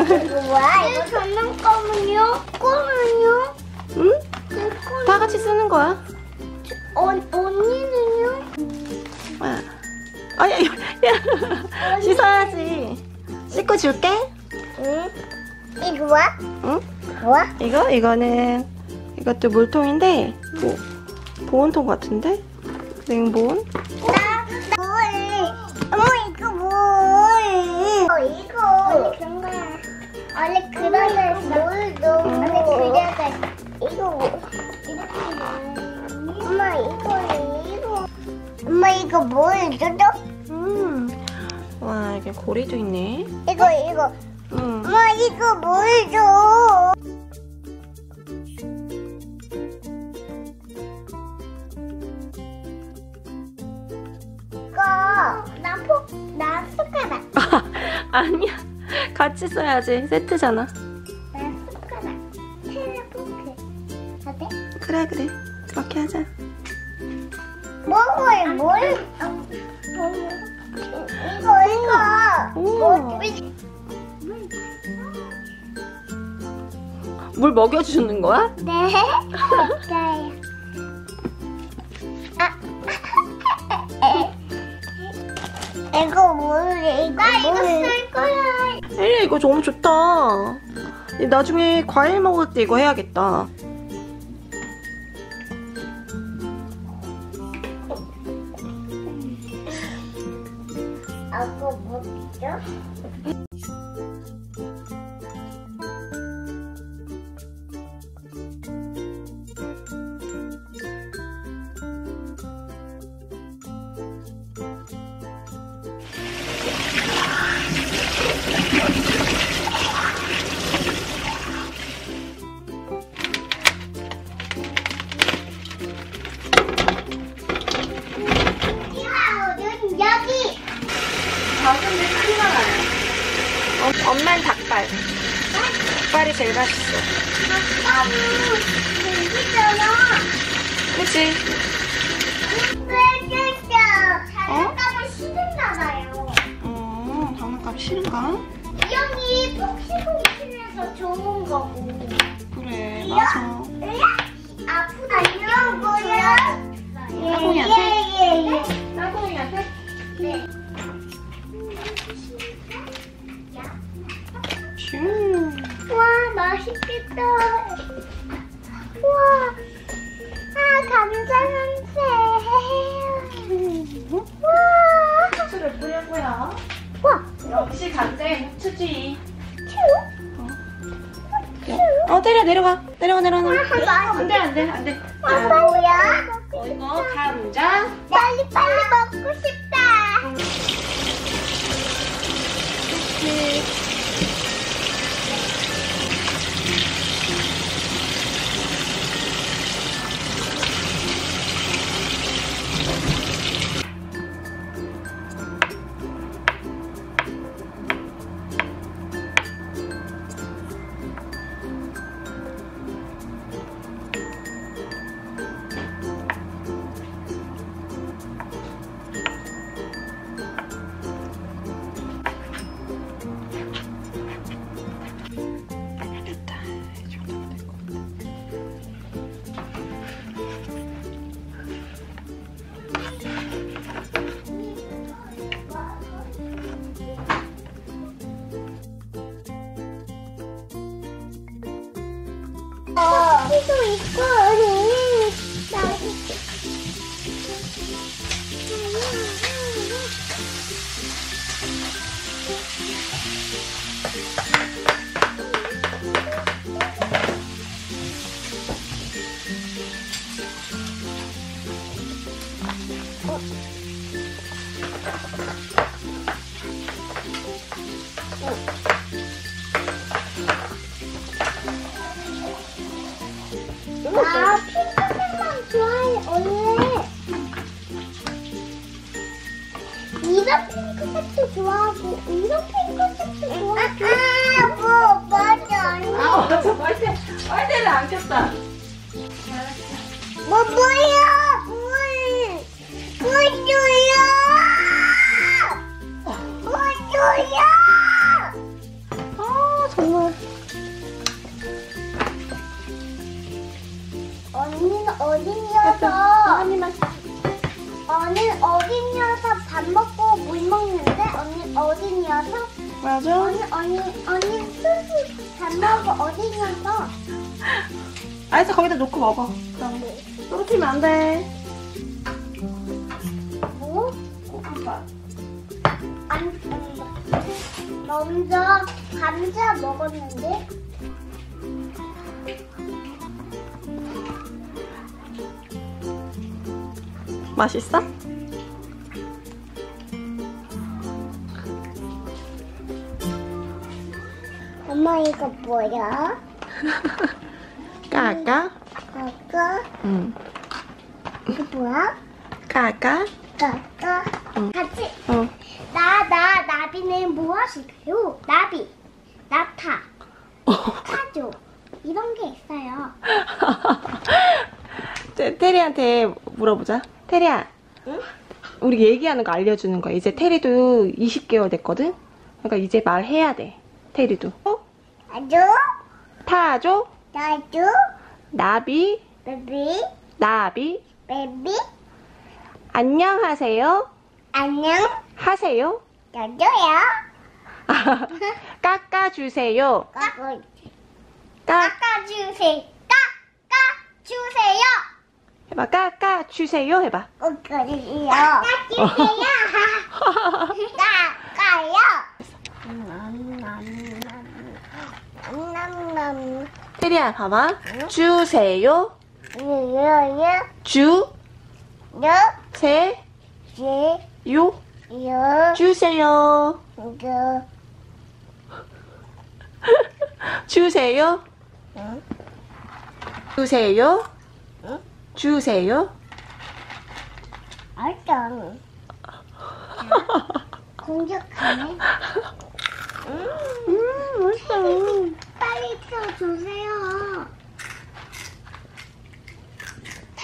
이거 뭐야? 이거 장난감은요? 껌은요? 응? 다 같이 쓰는 거야. 언니는요? 아야, 야, 씻어야지. 씻고 줄게. 응? 이거 뭐야? 응? 뭐야? 이거는 이것도 물통인데 보온통 같은데? 냉보온? 어머 이거 뭐? 이거 그런 거야. 원래 그런 물도 원래 그려가 이거 뭐? 엄마 이거 엄마 이거 뭘 줘도? 와, 이게 고리도 있네. 이거 응. 엄마 이거 뭘 줘? 나 숟가락. 아니야. 같이 써야지. 세트잖아. 나 숟가락. 테레포크. 어때? 그래. 그렇게 하자. 뭘? 이거. 오. 물 먹여주는 거야? 네. 맞아요. 이거 뭐래? 나 이거 쓸 거야. 혜리야, 이거 너무 좋다. 나중에 과일 먹을 때 이거 해야겠다. 이거 뭐죠? 여기. 작은데 큰가 나요. 엄마는 닭발. 닭발이 제일 맛있어. 여기잖아. 그치? 장난감을 싫은가봐요. 장난감 싫은가? 이 형이 폭신폭신해서 좋은 거고. 그래, 맞아. 아프다. 안녕 뭐야? 땅콩이한테? 땅콩이한테? 네. 와 맛있겠다. 와, 감자 냄새. 와, 후추를 뿌려고요. 와, 역시 감자에 후추지. 큐. 내려가. 맛있. 안돼. 뭐야? 이거 감자. 빨리 먹고 싶다. 커피도 있고, 나 핑크색만 좋아해, 원래. 이런 핑크색도 좋아하고, 이런 핑크색도 좋아하고. 맞아. 맞아. 빨대를 안 켰다. 뭐야? 물 줘요! 물 줘요! 밥 먹고 물 먹는데 언니 어린이여서 맞아. 언니 술을 밥 먹고 어린이여서 알았어, 거기다 놓고 먹어. 그럼 떨어뜨리면 안 돼. 뭐? 고구마. 먼저 감자 먹었는데 맛있어? 엄마 이거 뭐야? 까까? 아까 응. 이거 뭐야? 까까? 아까 응. 같이 응. 나비는 무엇일까요? 나비, 나타, 타조 이런 게 있어요. 테리한테 물어보자. 테리야. 응? 우리 얘기하는 거 알려주는 거야. 이제 테리도 20개월 됐거든? 그러니까 이제 말해야 돼. 테리도. 아주 타조, 나주 나비, 베비 나비, 베비 안녕하세요. 안녕 하세요. 나주야. 깎아주세요. 깎아주세요. 깎아주세요. 해봐. 깎아주세요. 해봐. 깎아주세요. 깎아주세요. 깎아요. 테리야, 봐봐. 주세요. 주, 세, 요. 주세요. 주세요. 주세요. 주세요. 알짱. 공격하네. 맛있어. 빨리 켜주세요.